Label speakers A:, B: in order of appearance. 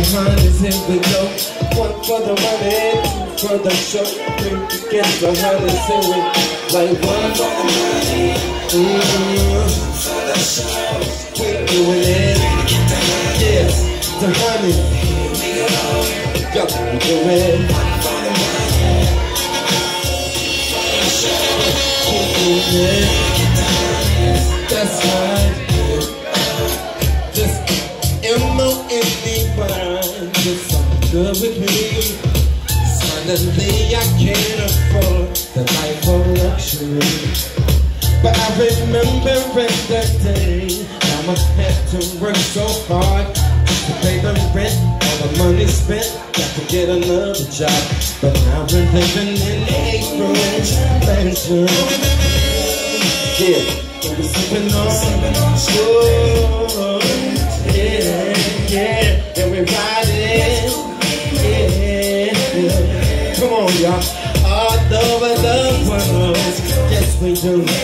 A: hundreds, here we go. One for the money, two for the show. Three to get the hundreds, here we like one for the money, for the show. We're doing it, yeah, the honey. Go, we're doing it. One for the money, for the show. Keep doing it, that's right. Just M-O-N-E-Y, just good with me. Suddenly I can't afford the life of luxury. But I remember in that day, Mama had to work so hard to pay the rent, all the money spent, got to get another job. But now we're living in April mansion. Yeah, we're sipping on, oh, yeah, and we're riding, yeah. Come on, y'all, all over the world, yes we do.